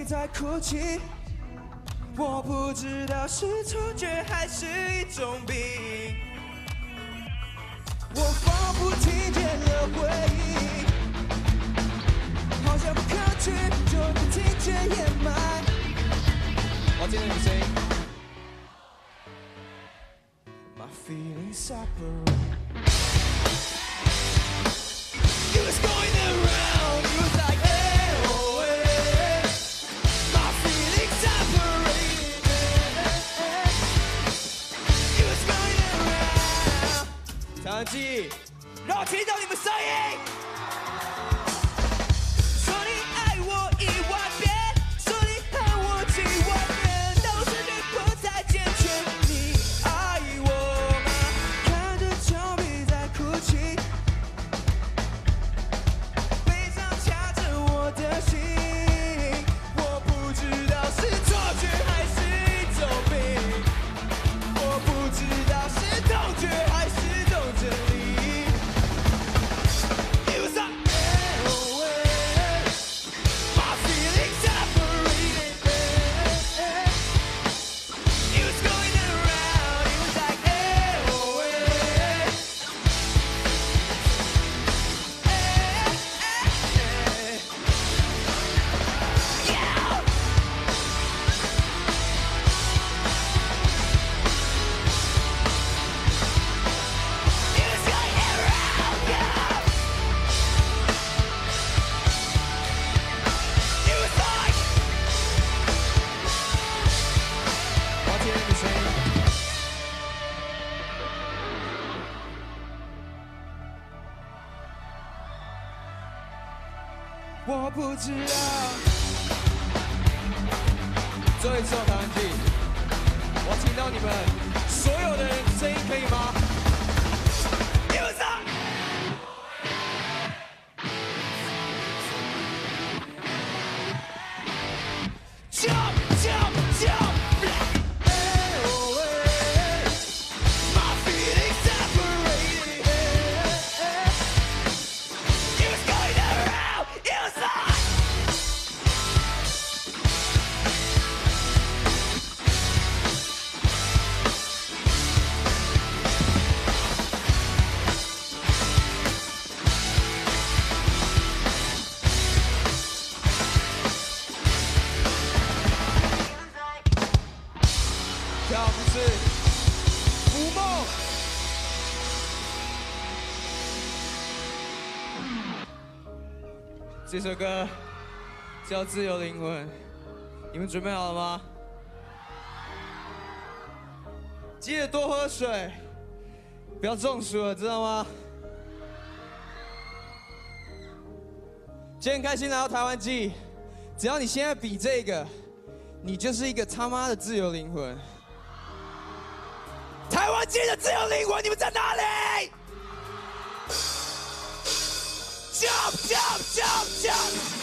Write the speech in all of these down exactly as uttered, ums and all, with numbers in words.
在哭泣，我不知道是错觉还是一种病。我仿佛听见了回忆，好像不可去，就能听见掩埋。我听见你声音。My feelings separate. You was going around, you was like, hey, oh, hey. My feelings separated. You was going around. 长记，让我听到你们声音。说你爱我一万遍，说你恨我几万遍，都是你不再坚决。你爱我吗？看着墙壁在哭泣。掐着我的心，我不知道是错觉还是一种病，我不知道是痛觉还是种真理。It was like, oh, my feelings separated. It was going around. It was like, oh,我不知道。最后一次我弹完记，我听到你们所有的人声音，可以吗？你们上。Jump, jump, jump. My feelings separated. It was going around. It was like. 跳不是浮梦。这首歌叫《自由灵魂》，你们准备好了吗？记得多喝水，不要中暑了，知道吗？今天开心来到台湾记，只要你现在比这个，你就是一个他妈的自由灵魂。台湾记的自由灵魂，你们在哪里 ？Jump, jump, jump, jump！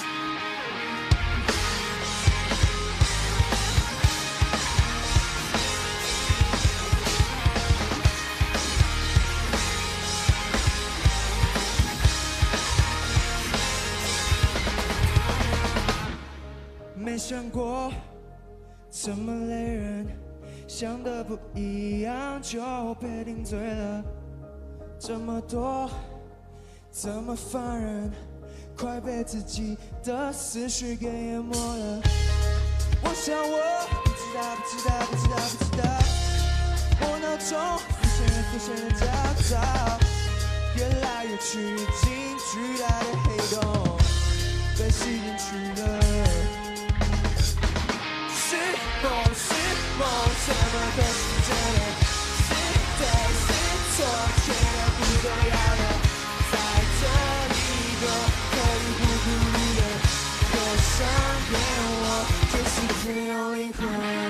没想过这么累人，想的不一样就被定罪了。这么多，这么烦人，快被自己的思绪给淹没了。我想我不知道，不知道，不知道，不知道。我脑中浮现了，浮现了焦躁，越来越趋近巨大的黑洞，被吸进去了。 是梦是梦，什么都是真的，是对是错，觉得不重要了。在这一个可以不顾虑的歌上面，我就是自由灵魂。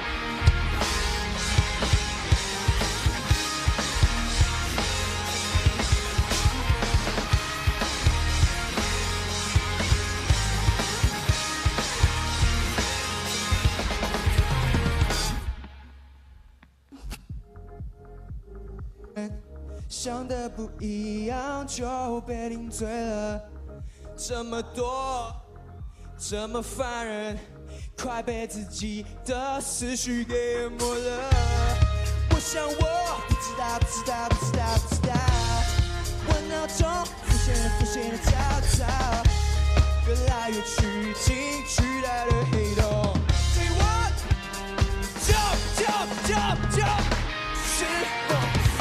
想的不一样就被定罪了，这么多，这么烦人， 快被自己的思绪给淹没了。我想我不知道，不知道，不知道，不知道。我脑中浮现了，浮现了焦躁，越来越趋近取代了黑洞。Say what？ Jump jump jump jump， 是梦，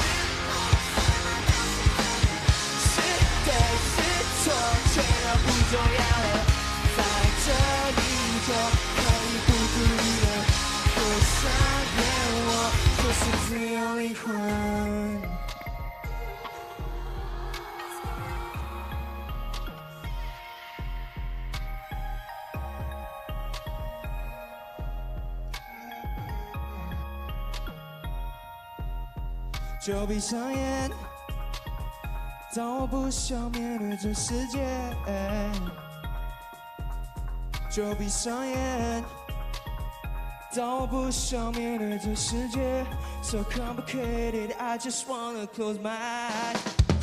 是对是错，全都不重要了。在这一种可以不顾虑的多伤眼，我就是自由灵魂。就闭上眼，当我不想面对这世界。就闭上眼，当我不想面对这世界。So complicated, I just wanna close my eyes。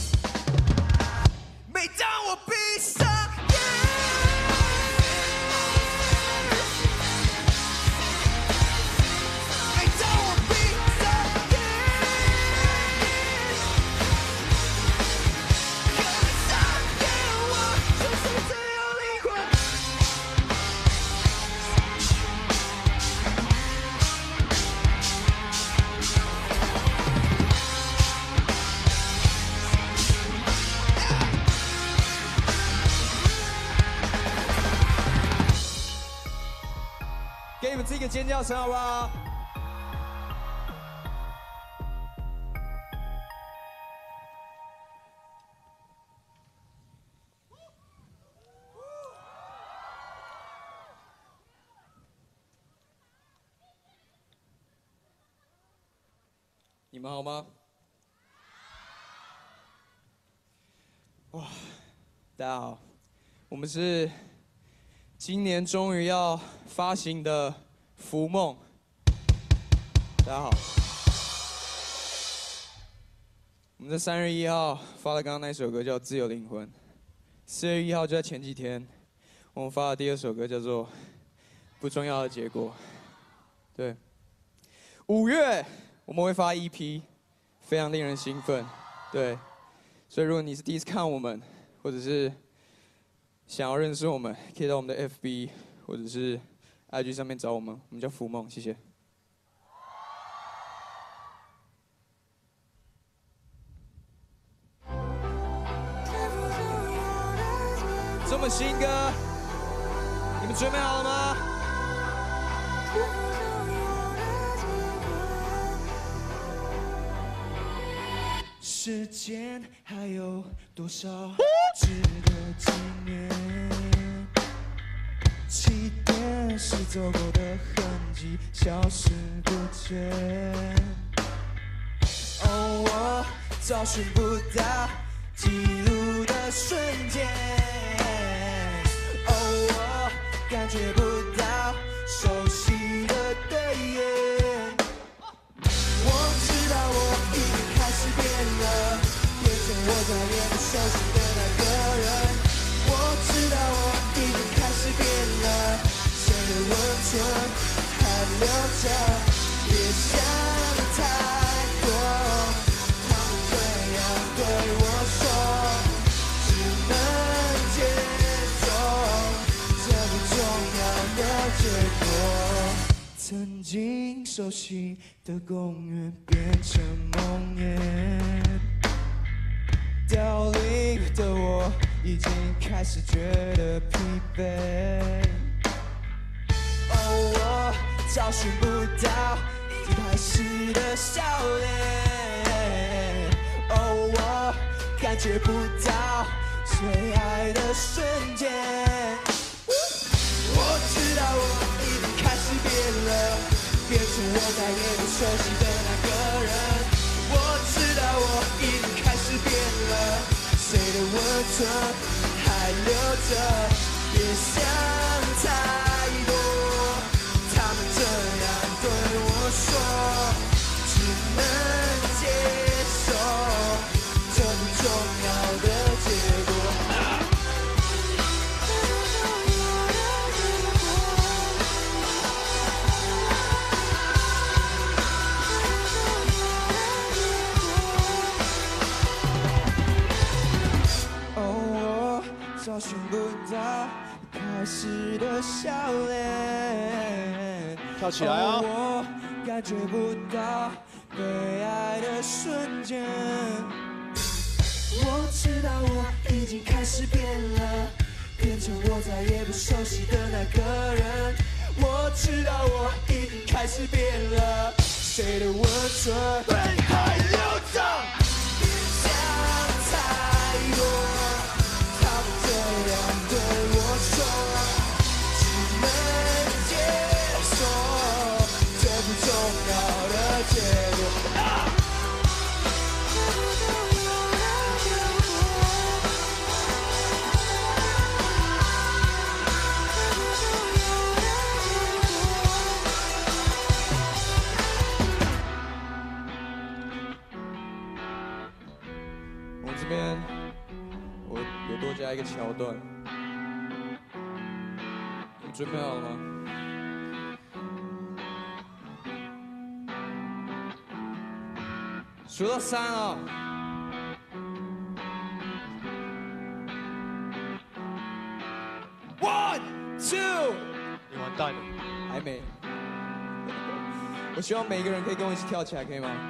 每当我闭上眼，每当我闭上眼，可以上演我就是自由灵魂。给你们自己一个尖叫声，好不好？你们好吗？哇，大家好，我们是今年终于要发行的《浮梦》。大家好，我们在三月一号发了刚刚那首歌叫《自由灵魂》，四月一号就在前几天，我们发了第二首歌叫做《不重要的结果》。对，五月我们会发 E P， 非常令人兴奋。对，所以如果你是第一次看我们，或者是想要认识我们，可以到我们的 F B 或者是 I G 上面找我们，我们叫浮梦，谢谢。这么新歌，你们准备好了吗？时间还有多少值得纪念？起点是走过的痕迹，消失不见。哦，我找寻不到记录的瞬间。哦，我感觉不到熟悉的对眼。我知道我已经开始变了，变成我再也不熟悉的那个人。我知道我已经开始变了，谁的温存还留着，别想太多。他们这样对我说，只能接受这不重要的结果。曾经熟悉的公园变成梦魇，凋零的我已经开始觉得疲惫。哦，我找寻不到一开始的笑脸。哦，我感觉不到最爱的瞬间。我知道我已经开始变了，变成我再也不熟悉的那个人。我知道我已经开始变了，谁的温存还留着，别想太多。他们这样对我说，只能接受这不重要的结果。 找寻不到一开始的笑脸。 跳起来啊！ 我感觉不到被爱的瞬间。我知道我已经开始变了，变成我再也不熟悉的那个人。我知道我已经开始变了，谁的温存背海流淌，别想太多，他们这样对我说，只能接受最不重要的结果。啊这边我有多加一个桥段，你准备好了吗？数到三啊！One, two， 你完蛋了， 还没。我希望每一个人可以跟我一起跳起来，可以吗？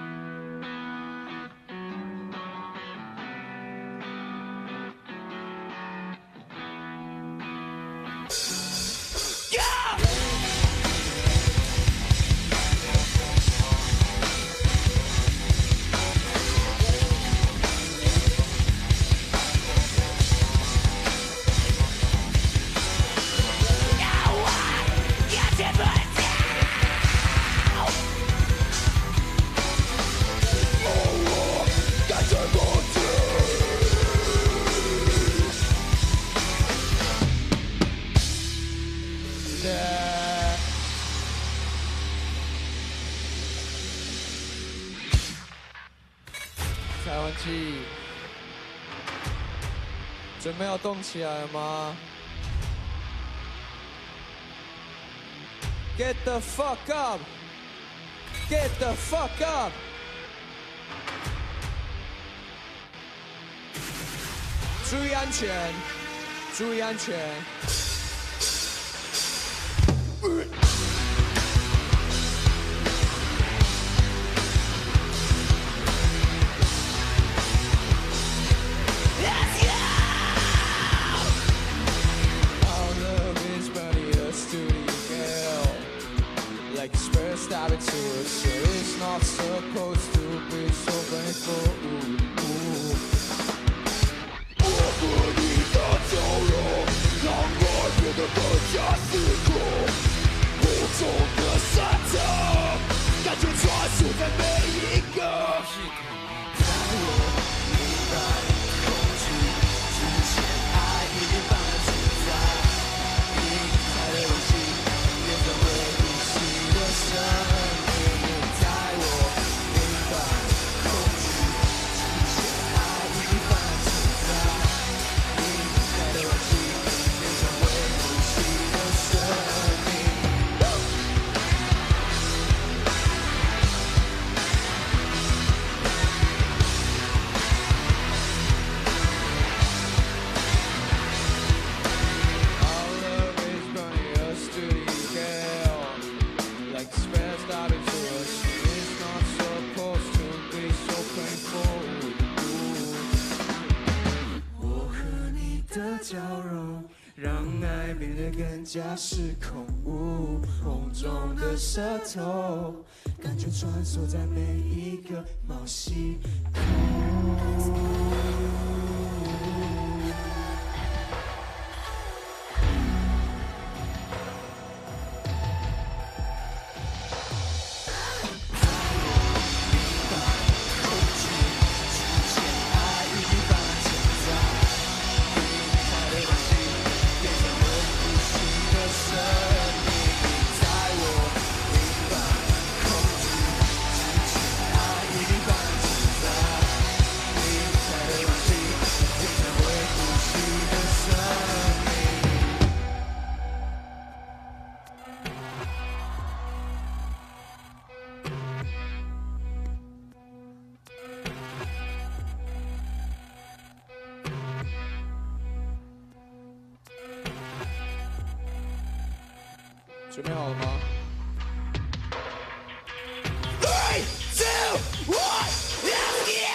台湾记，准备要动起来了吗 ？Get the fuck up! Get the fuck up! 注意安全，注意安全。Stop it to us, so it's not supposed to be so painful. 我和你的交融，让爱变得更加失控。无中的沙滩，感觉穿梭在每一个。在我明白恐惧之前，爱已经放了存在，你才的勇气变成会呼吸的声。交融，让爱变得更加失控。雾红中的舌头，感觉穿梭在每一个毛细孔。 准备好了吗 ？Three, two, one, let's go!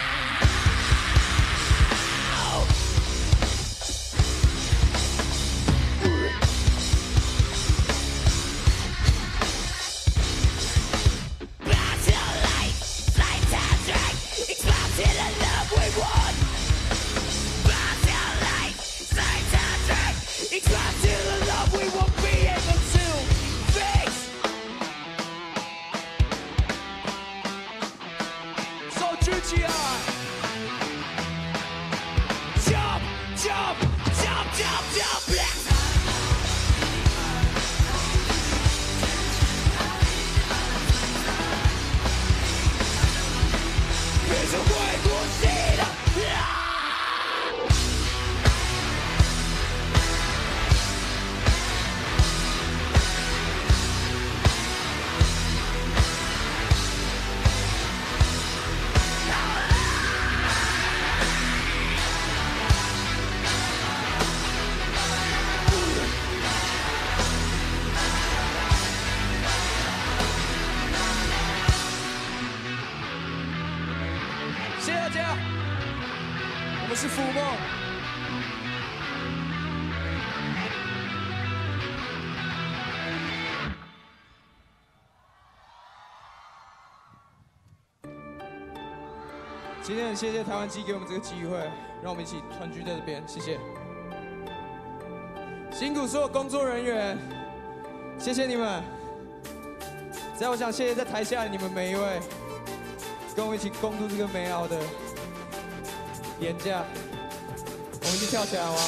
今天很谢谢台湾机给我们这个机会，让我们一起团聚在这边，谢谢。辛苦所有工作人员，谢谢你们。再我想谢谢在台下的你们每一位，跟我一起共度这个美好的年假。我们一起跳起来好吗？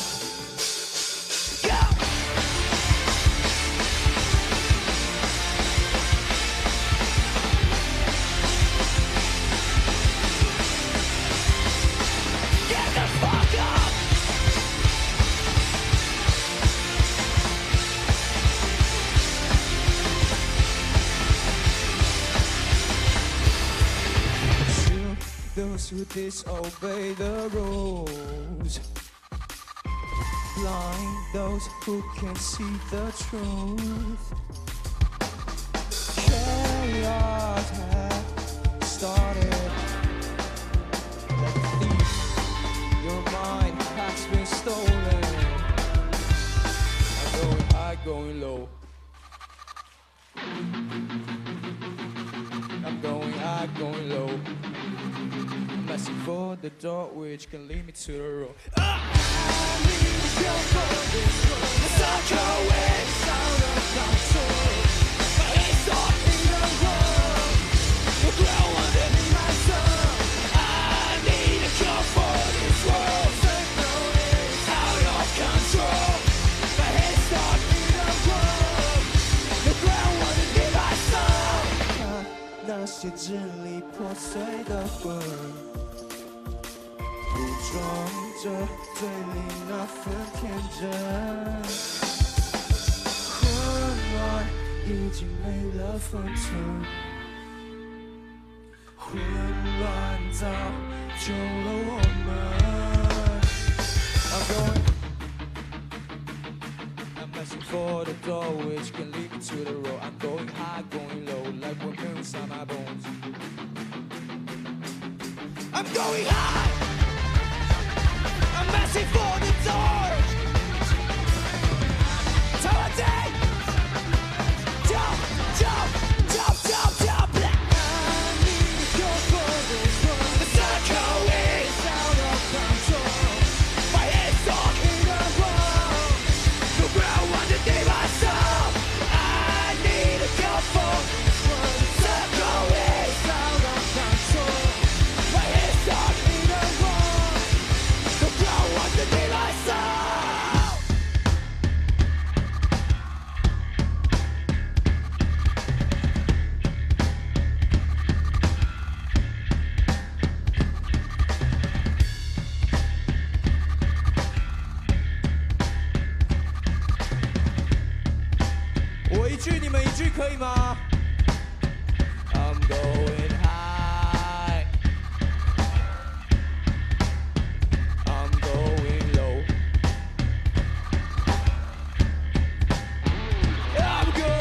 Those who disobey the rules, blind those who can see the truth. Chaos has started. Like a thief, your mind has been stolen. I'm going high, going low. I'm going high, going low. Asking for the door which can lead me to the road. I need to go for this road. The sucker is out of control. My head's stuck in the road. The ground underneath my soul. I need to go for this road. It's out of control. My head's stuck in the road. The ground underneath my soul. 看那些支离破碎的魂。 武装着对你那份天真，混乱已经没了分寸，混乱早救了我们。I'm going, I'm asking for the door which can lead me to the road. I'm going high, going low, like wind inside my bones. I'm going high. I'm asking for the door. Today, jump, jump, jump, jump, jump. I need to go for this one. The circle is out of control. My head's stuck in the wall. The ground underneath my soul. I need to go for this one. The circle is out of control. My head's stuck in the wall. The ground underneath my soul. 我一句你们一句可以吗 ？I'm going high. I'm going low. I'm going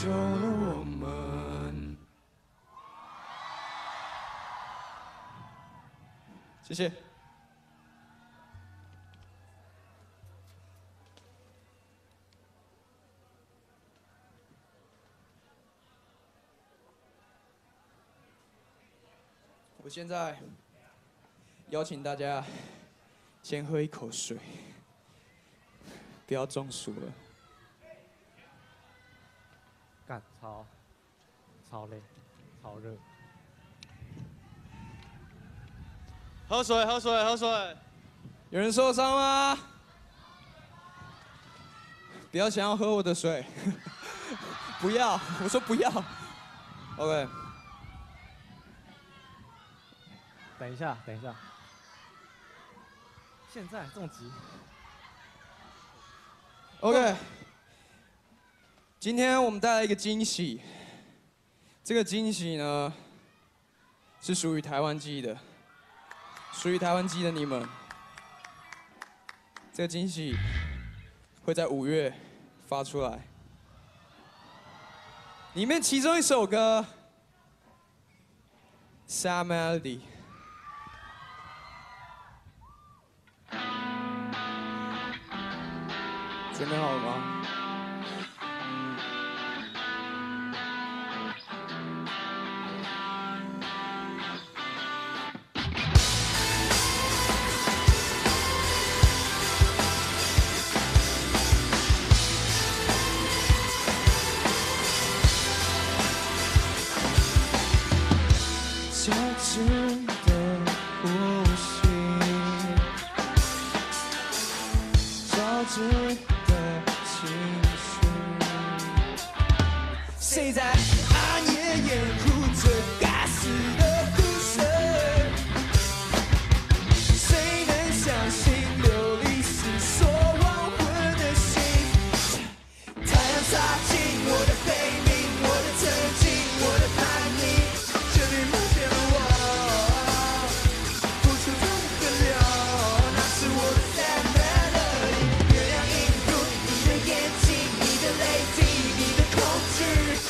救了我们。谢谢。我现在邀请大家先喝一口水，不要中暑了。 干超超累，超热。 喝水，喝水，喝水。 有人受伤吗？不要想要喝我的水，不要，我说不要。OK。 等一下，等一下，现在这么急 ？OK。今天我们带来一个惊喜，这个惊喜呢是属于台湾记的，属于台湾记的你们。这个惊喜会在五月发出来，里面其中一首歌《Sad Melody》。准备好了吗？交织的呼吸，交织。谁在暗夜掩护着该死的呼声？谁能相信流离失所亡魂的心？太阳洒进我的悲鸣，我的曾经，我的叛逆，这里梦见了我，付出的河流，那是我的 sad melody。月亮映入你的眼睛，你的泪滴，你的恐惧。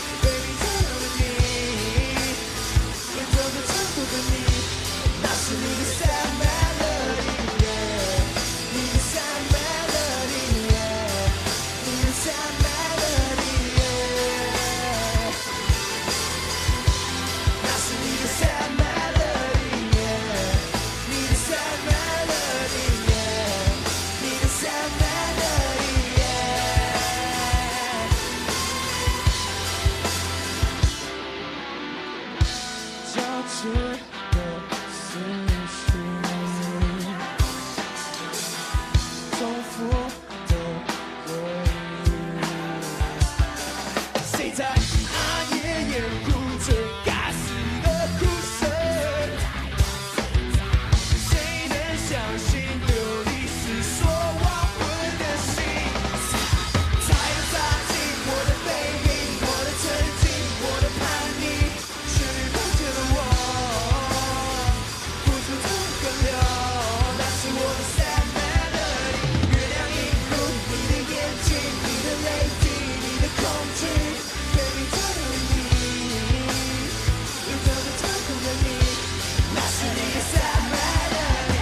那是你的 sad melody， 你的 sad melody， 你的 sad melody， 那是你的 sad melody， 你的 sad melody， 你的 sad melody， 交织。重复的回忆，谁在暗夜掩护着该死的哭声？谁能相信流离失所亡魂的心？太阳洒进我的背影，我的曾经，我的叛逆，却碰见了我，付出的河流，那是我的 sad melody。月亮映入你的眼睛，你的泪滴，你的恐惧，背影着的你，流着的疼痛的你，那是你的 sad melody。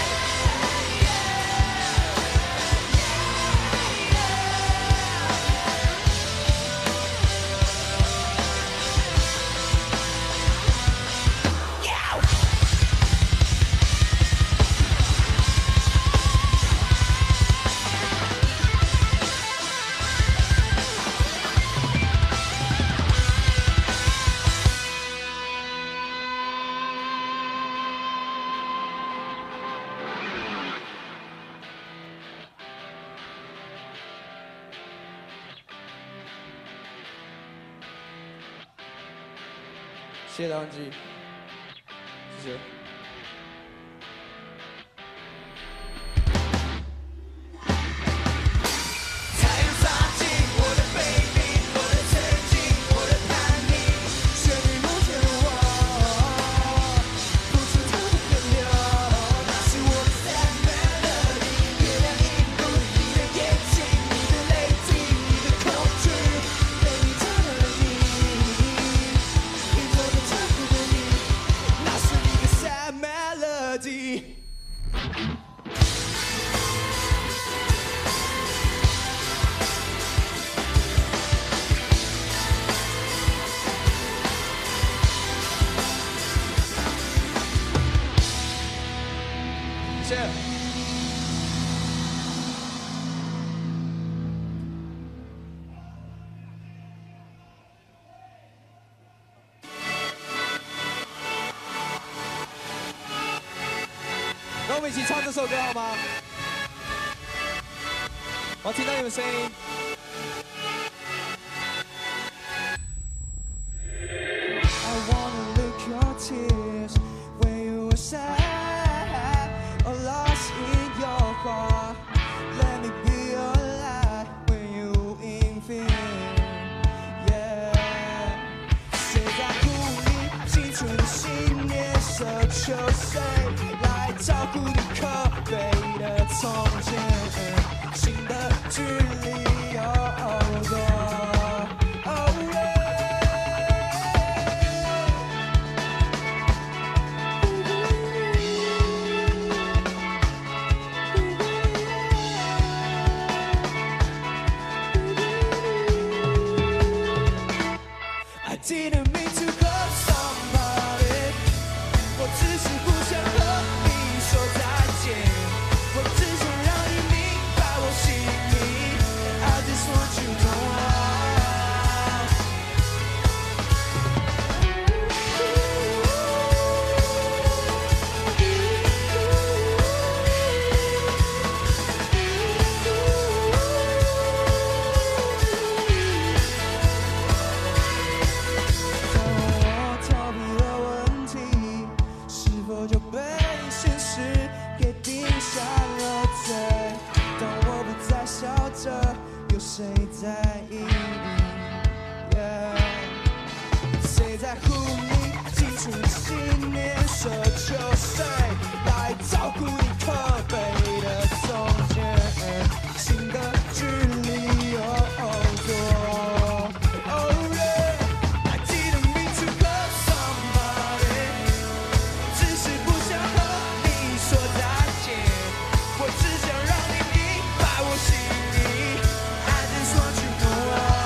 谢谢大家，谢谢。 我们一起唱这首歌好吗？我要听到你们声音。I wanna look your tears when you were sad or lost in your heart. Let me be your light when you in fear. Yeah， 谁在乎你青春的信念？奢求谁来照顾你可悲的从前？心的距离有多？Oh yeah。I didn't mean to hurt somebody， 我只是不想和你说再见，我只想让你明白我心里。I just want you to know。就被现实给定下了罪。当我不再笑着，有谁在意你？ Yeah， 谁在乎你青春的信念？奢求谁来照顾你可悲的从前？心的距离有多？Oh yeah，I didn't mean to hurt somebody。 只是不想和你说再见，我只想让你明白我心里。I just want you to know。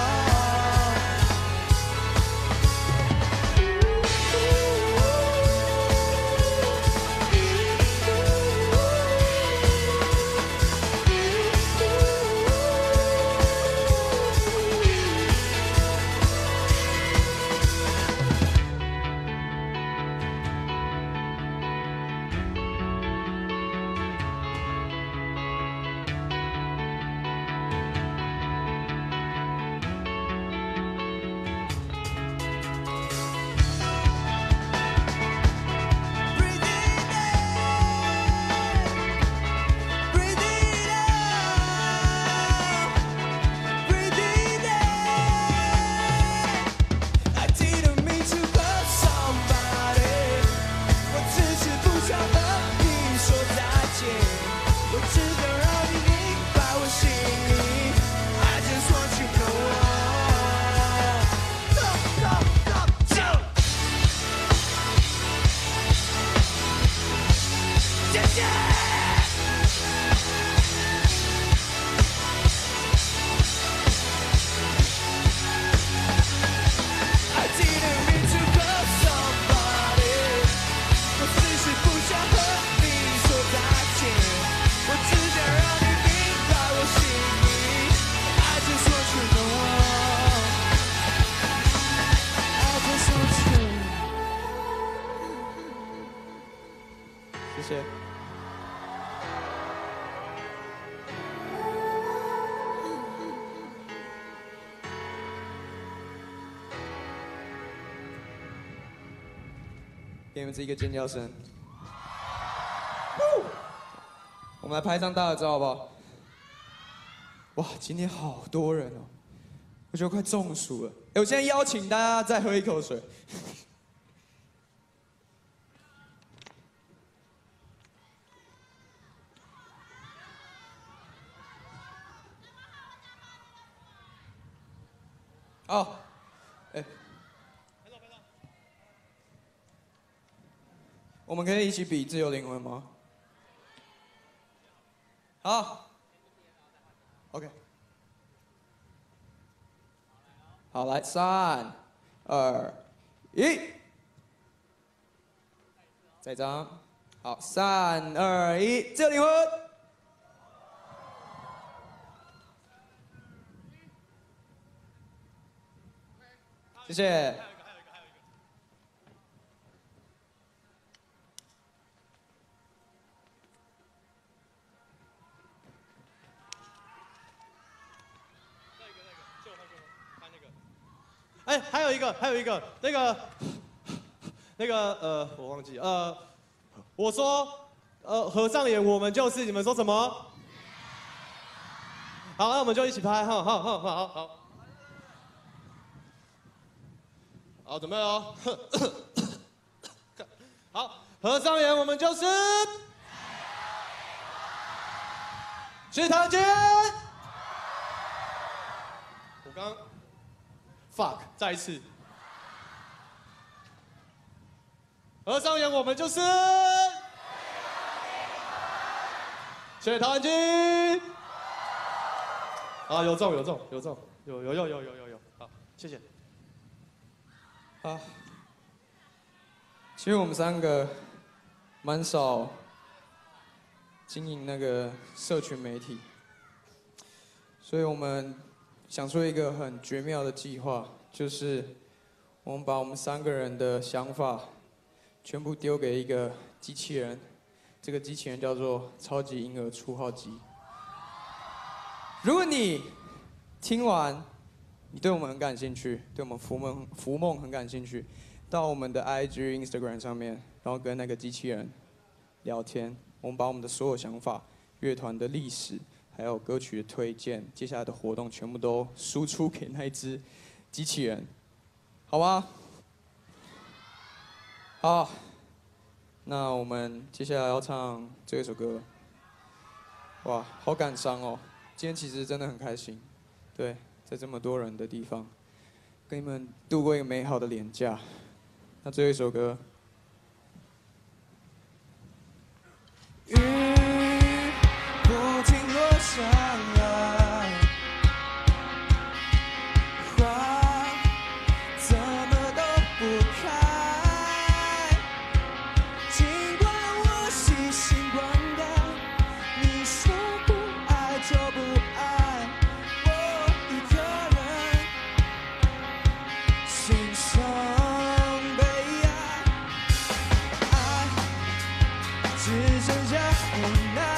谢谢。给你们一个尖叫声。我们来拍张大合照好不好？哇，今天好多人哦，我觉得快中暑了。哎，我现在邀请大家再喝一口水。好，哎，我们可以一起比自由灵魂吗？好 ，OK， 好，来，三、二、一，再一张，好，三、二、一，自由灵魂。 谢谢。 个，还有一个，那个，那个，呃，我忘记，呃，我说，呃，合上眼，我们就是，你们说什么？好，那我们就一起拍，好好好好好。好，准备哦。好，合上眼，我们就是。去唐军。我刚 fuck 再一次。合上眼，我们就是。谢唐军。啊，有中有中有中有有有有有有有，好，谢谢。 啊，其实我们三个蛮少经营那个社群媒体，所以我们想出一个很绝妙的计划，就是我们把我们三个人的想法全部丢给一个机器人，这个机器人叫做超级婴儿初号机。如果你听完，你对我们很感兴趣，对我们福梦福梦很感兴趣，到我们的 I G、Instagram 上面，然后跟那个机器人聊天。我们把我们的所有想法、乐团的历史，还有歌曲的推荐、接下来的活动，全部都输出给那一只机器人，好吗？好，那我们接下来要唱这一首歌。哇，好感伤哦！今天其实真的很开心，对，在这么多人的地方，跟你们度过一个美好的连假。那最后一首歌。雨不停落下来，花怎么都不开。尽管我细心灌溉，你说不爱就不爱，我一个人欣赏悲哀，爱只剩下无奈。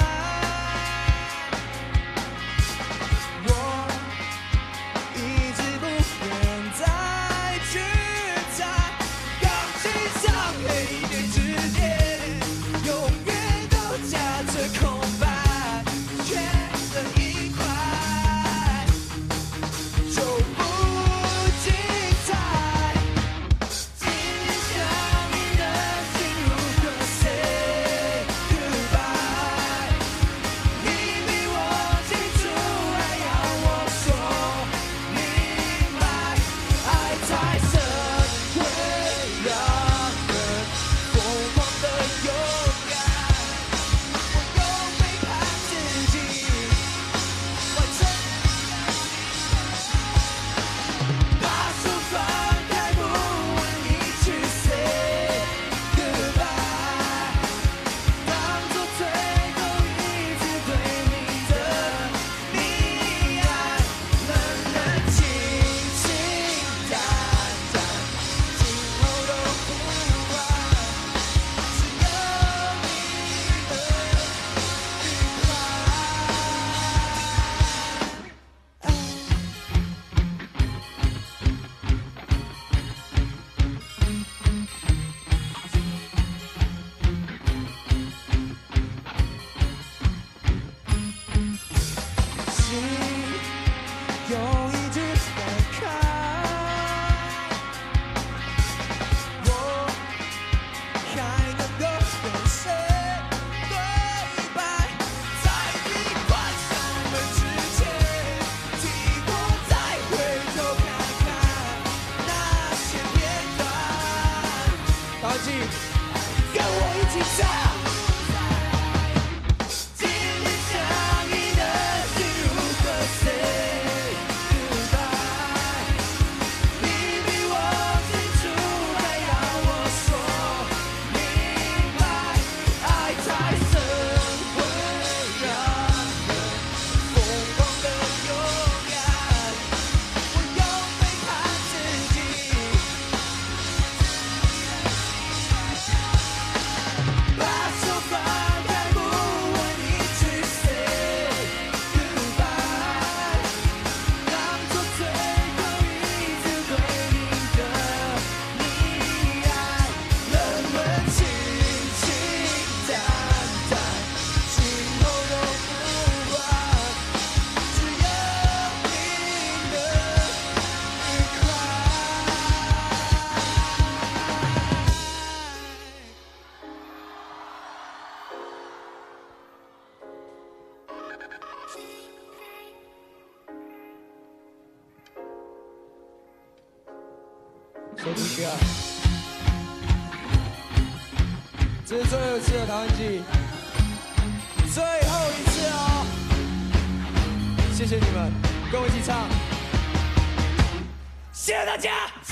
我一直不愿再去猜，钢琴上黑点之间，永远都夹着空白，缺了一块就不精彩。今天想你的心如何 say goodbye？ 你比我清楚，还要我说明白，爱太深会让人疯狂的勇敢。我又背叛自己，完成把手放开，不问你去 say goodbye， 当作最后一次对你的溺爱，冷冷清清淡淡，今后都不晚，只有你的愉快。心用一直打开，我还能够跟谁对白？在你关上门之前，替我再回头看看那些片段。大家跟我一起唱。今天想你的心如何 say goodbye？ 你比我清楚，还要我说明白，爱太深会让人疯狂的勇敢。我又背叛自己，把手一个，这是最后一次的台湾记，最后一次哦，谢谢你们，跟我一起唱，谢谢大家。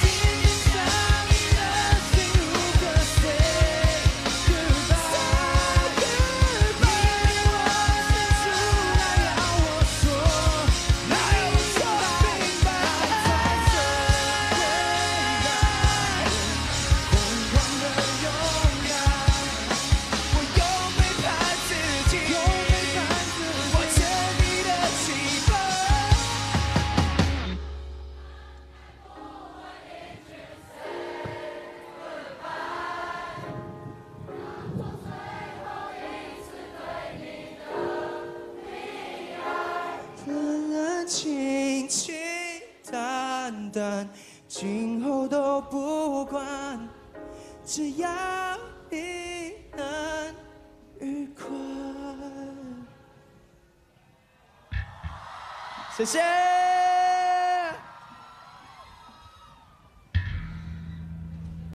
清清淡淡，今后都不管，只要你能愉快。谢谢。